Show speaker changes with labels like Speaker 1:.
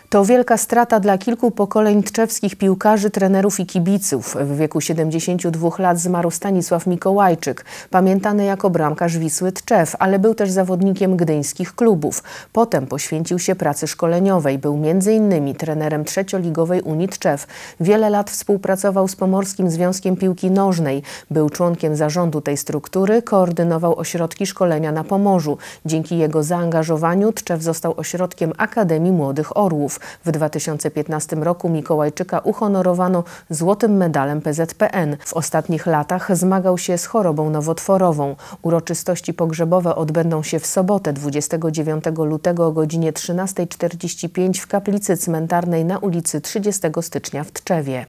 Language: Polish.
Speaker 1: To wielka strata dla kilku pokoleń tczewskich piłkarzy, trenerów i kibiców. W wieku 72 lat zmarł Stanisław Mikołajczyk, pamiętany jako bramkarz Wisły Tczew, ale był też zawodnikiem gdyńskich klubów. Potem poświęcił się pracy szkoleniowej. Był m.in. trenerem trzecioligowej Unii Tczew. Wiele lat współpracował z Pomorskim Związkiem Piłki Nożnej. Był członkiem zarządu tej struktury, koordynował ośrodki szkolenia na Pomorzu. Dzięki jego zaangażowaniu Tczew został ośrodkiem Akademii Młodych Orłów. W 2015 roku Mikołajczyka uhonorowano złotym medalem PZPN. W ostatnich latach zmagał się z chorobą nowotworową. Uroczystości pogrzebowe odbędą się w sobotę 29 lutego o godzinie 13:45 w kaplicy cmentarnej na ulicy 30 stycznia w Tczewie.